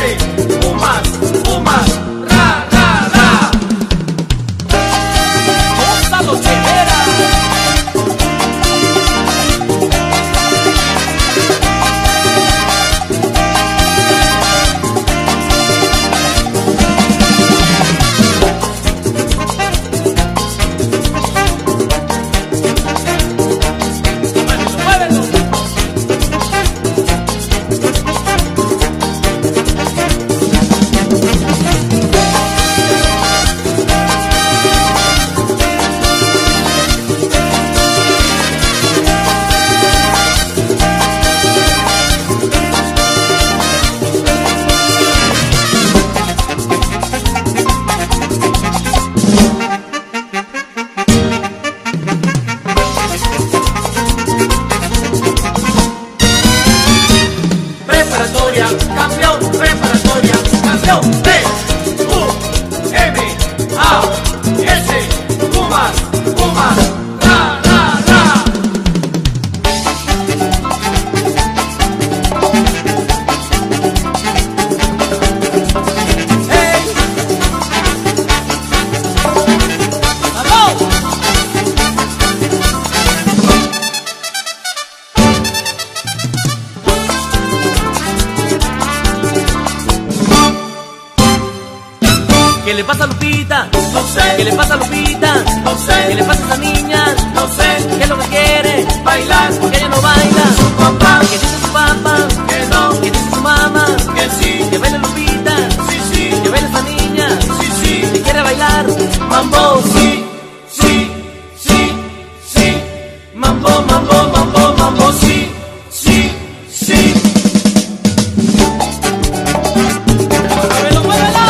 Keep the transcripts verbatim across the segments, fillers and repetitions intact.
siete, Pumas, Pumas, ra, ra, ra. Gonzalo Chevera. Campeón, preparatoria, campeón, P, U, M, A, S, Pumas, Pumas, ra, ra, ra. Hey, ¡aló! ¿Qué le pasa a Lupita? No sé. ¿Qué le pasa a Lupita? No sé. ¿Qué le pasa a esa niña? No sé. ¿Qué es lo que quiere? Bailar. Porque ella no baila. Su papá. ¿Qué dice su papá? Que no. ¿Qué dice su mamá? Que sí. Que baile Lupita. Sí, sí. Que baile esa niña. Sí, sí. ¿Que quiere bailar? Mambo. Sí, sí, sí, sí. Mambo, mambo, mambo, mambo. Sí, sí, sí. ¡Muévelo, muévelo!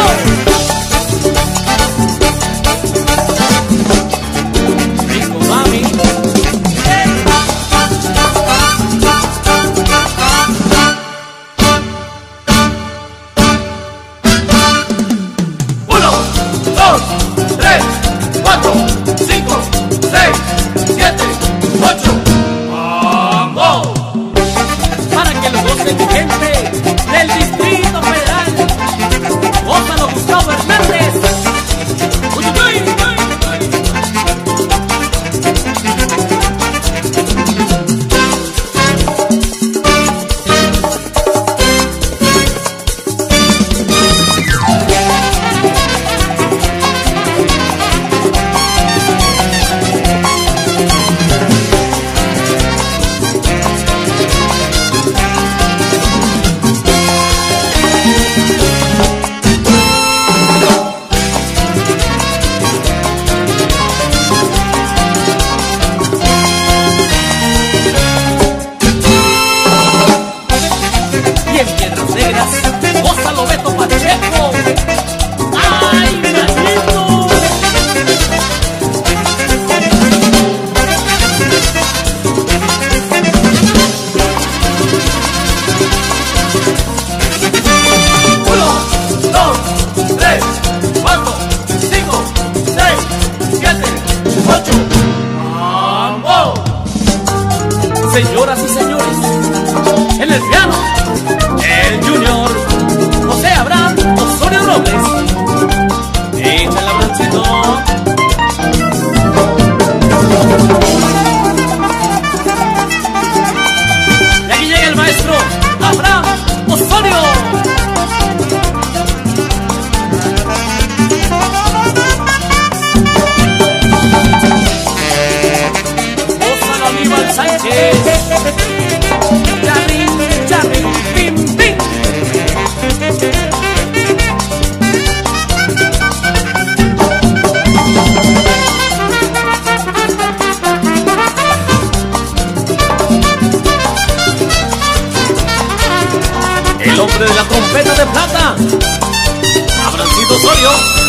Señoras y señores, en el piano, el Junior José Abraham Osorio Robles. Échale abrancito. Y aquí llega el maestro Abraham Osorio. Gózalo, Aníbal Sánchez. Charly, Charly, pim, pim. El hombre de la trompeta de plata, Abrancito Osorio.